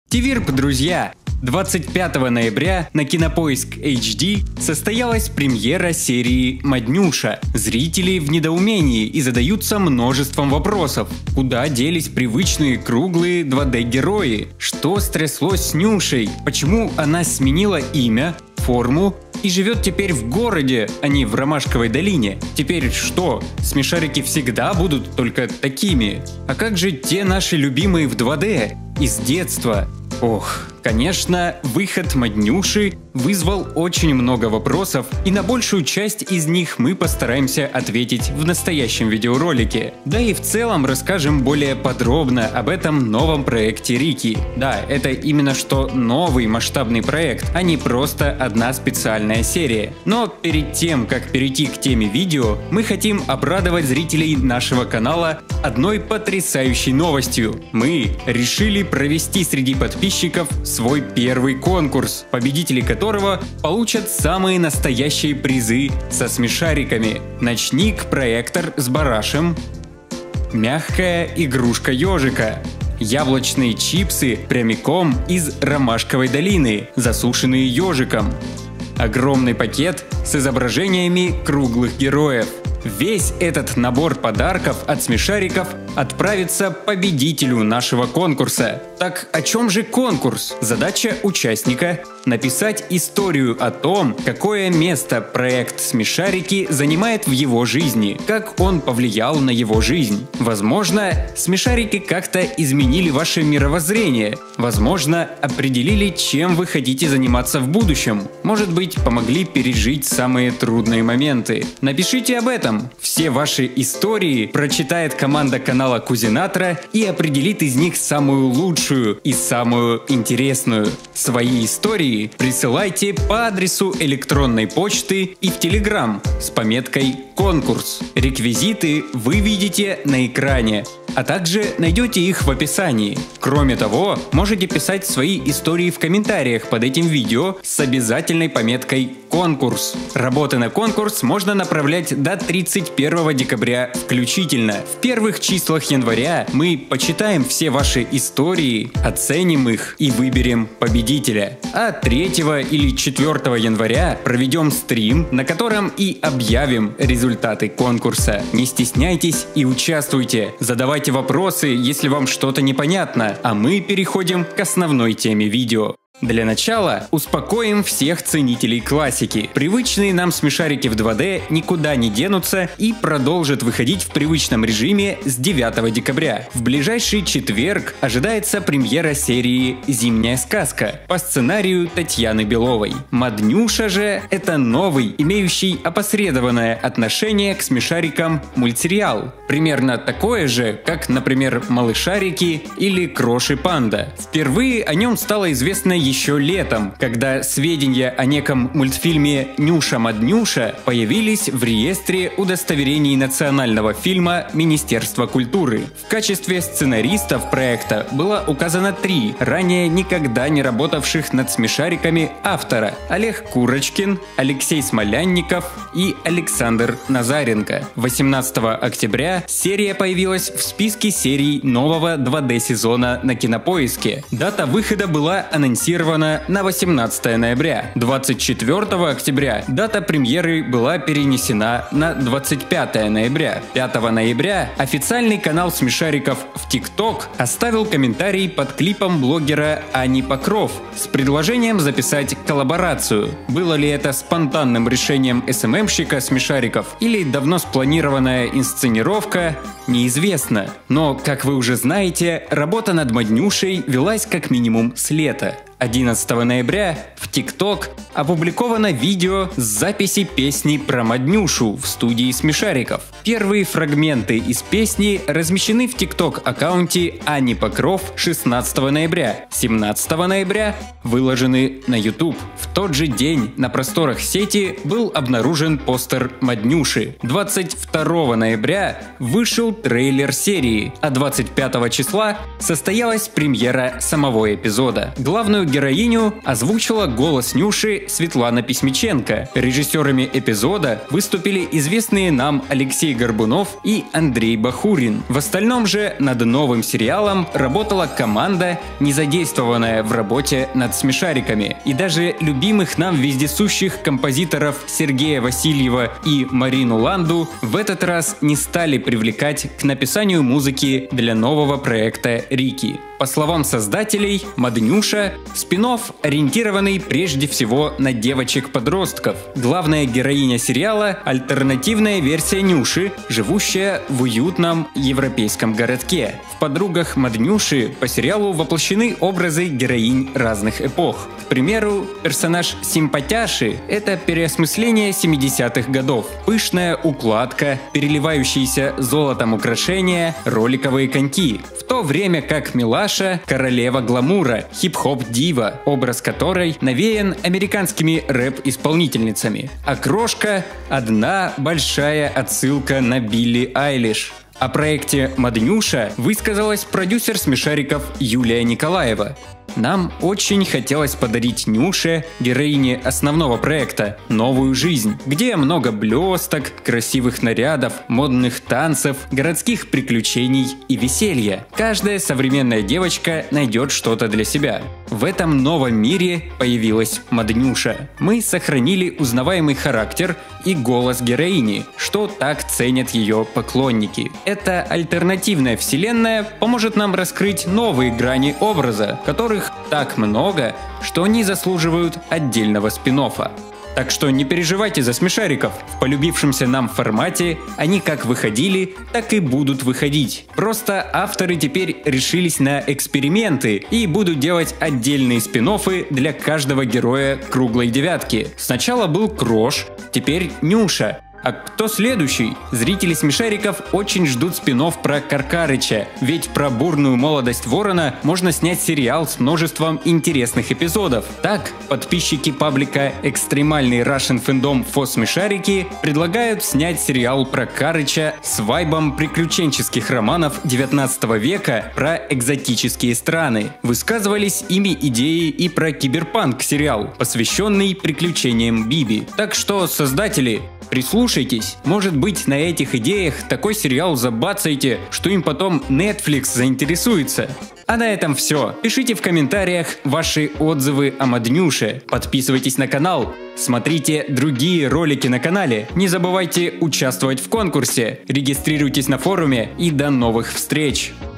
Тивирп, друзья! 25 ноября на Кинопоиск HD состоялась премьера серии «Маднюша». Зрители в недоумении и задаются множеством вопросов. Куда делись привычные круглые 2D-герои? Что стряслось с Нюшей? Почему она сменила имя, форму и живет теперь в городе, а не в Ромашковой долине? Теперь что, смешарики всегда будут только такими? А как же те наши любимые в 2D из детства? Ох, конечно, выход Маднюши вызвал очень много вопросов, и на большую часть из них мы постараемся ответить в настоящем видеоролике. Да и в целом расскажем более подробно об этом новом проекте Рики. Да, это именно что новый масштабный проект, а не просто одна специальная серия. Но перед тем, как перейти к теме видео, мы хотим обрадовать зрителей нашего канала одной потрясающей новостью. Мы решили провести среди подписчиков свой первый конкурс, победители которого получат самые настоящие призы со смешариками. Ночник-проектор с барашем, мягкая игрушка ежика, яблочные чипсы прямиком из Ромашковой долины, засушенные ежиком, огромный пакет с изображениями круглых героев. Весь этот набор подарков от смешариков отправится победителю нашего конкурса. Так о чем же конкурс? Задача участника – написать историю о том, какое место проект «Смешарики» занимает в его жизни, как он повлиял на его жизнь. Возможно, смешарики как-то изменили ваше мировоззрение. Возможно, определили, чем вы хотите заниматься в будущем. Может быть, помогли пережить самые трудные моменты. Напишите об этом. Все ваши истории прочитает команда канала Кузинатора и определит из них самую лучшую и самую интересную. Свои истории присылайте по адресу электронной почты и в Telegram с пометкой «Конкурс». Реквизиты вы видите на экране, а также найдете их в описании. Кроме того, можете писать свои истории в комментариях под этим видео с обязательной пометкой «Конкурс». Работы на конкурс можно направлять до 31 декабря включительно. В первых числах января мы почитаем все ваши истории, оценим их и выберем победителя. А 3 или 4 января проведем стрим, на котором и объявим результаты конкурса. Не стесняйтесь и участвуйте. Задавайте вопросы, если вам что-то непонятно, а мы переходим к основной теме видео. Для начала успокоим всех ценителей классики. Привычные нам смешарики в 2D никуда не денутся и продолжат выходить в привычном режиме с 9 декабря. В ближайший четверг ожидается премьера серии «Зимняя сказка» по сценарию Татьяны Беловой. Маднюша же – это новый, имеющий опосредованное отношение к смешарикам мультсериал. Примерно такое же, как, например, «Малышарики» или «Крош и Панда». Впервые о нем стало известно еще летом, когда сведения о неком мультфильме «Нюша-Маднюша» появились в реестре удостоверений национального фильма Министерства культуры. В качестве сценаристов проекта было указано 3 ранее никогда не работавших над смешариками автора: Олег Курочкин, Алексей Смолянников и Александр Назаренко. 18 октября серия появилась в списке серий нового 2D-сезона на Кинопоиске. Дата выхода была анонсирована на 18 ноября. 24 октября дата премьеры была перенесена на 25 ноября. 5 ноября официальный канал смешариков в TikTok оставил комментарий под клипом блогера Ани Покров с предложением записать коллаборацию. Было ли это спонтанным решением СММщика смешариков или давно спланированная инсценировка, неизвестно. Но, как вы уже знаете, работа над Маднюшей велась как минимум с лета. 11 ноября в TikTok опубликовано видео с записи песни про Маднюшу в студии смешариков. Первые фрагменты из песни размещены в TikTok аккаунте Ани Покров 16 ноября. 17 ноября выложены на YouTube. В тот же день на просторах сети был обнаружен постер Маднюши. 22 ноября вышел трейлер серии, а 25 числа состоялась премьера самого эпизода. Главную героиню озвучила голос Нюши Светлана Письмиченко. Режиссерами эпизода выступили известные нам Алексей Горбунов и Андрей Бахурин. В остальном же над новым сериалом работала команда, не задействованная в работе над «Смешариками». И даже любимых нам вездесущих композиторов Сергея Васильева и Марину Ланду в этот раз не стали привлекать к написанию музыки для нового проекта «Рики». По словам создателей, «Маднюша» – спин-офф, ориентированный прежде всего на девочек-подростков. Главная героиня сериала – альтернативная версия Нюши, живущая в уютном европейском городке. В «Подругах Маднюши» по сериалу воплощены образы героинь разных эпох. К примеру, персонаж Симпатяши – это переосмысление 70-х годов. Пышная укладка, переливающиеся золотом украшения, роликовые коньки. В то время как Милаша – королева гламура, хип-хоп-дива, образ которой навеян американскими рэп-исполнительницами. А Крошка – одна большая отсылка на Билли Айлиш. О проекте «Маднюша» высказалась продюсер «Смешариков» Юлия Николаева. Нам очень хотелось подарить Нюше, героине основного проекта, новую жизнь, где много блесток, красивых нарядов, модных танцев, городских приключений и веселья. Каждая современная девочка найдет что-то для себя. В этом новом мире появилась Маднюша. Мы сохранили узнаваемый характер и голос героини, что так ценят ее поклонники. Эта альтернативная вселенная поможет нам раскрыть новые грани образа, которых так много, что они заслуживают отдельного спин-оффа. Так что не переживайте за «Смешариков». В полюбившемся нам формате они как выходили, так и будут выходить. Просто авторы теперь решились на эксперименты и будут делать отдельные спин-оффы для каждого героя круглой девятки. Сначала был Крош, теперь Нюша. А кто следующий? Зрители «Смешариков» очень ждут спин-офф про Каркарыча, ведь про бурную молодость Ворона можно снять сериал с множеством интересных эпизодов. Так, подписчики паблика «Экстремальный Russian Fandom for Смешарики» предлагают снять сериал про Карыча с вайбом приключенческих романов 19 века про экзотические страны. Высказывались ими идеи и про киберпанк-сериал, посвященный приключениям Биби. Так что, создатели, прислушайтесь, может быть, на этих идеях такой сериал забацаете, что им потом Netflix заинтересуется. А на этом все. Пишите в комментариях ваши отзывы о Маднюше, подписывайтесь на канал, смотрите другие ролики на канале, не забывайте участвовать в конкурсе, регистрируйтесь на форуме и до новых встреч!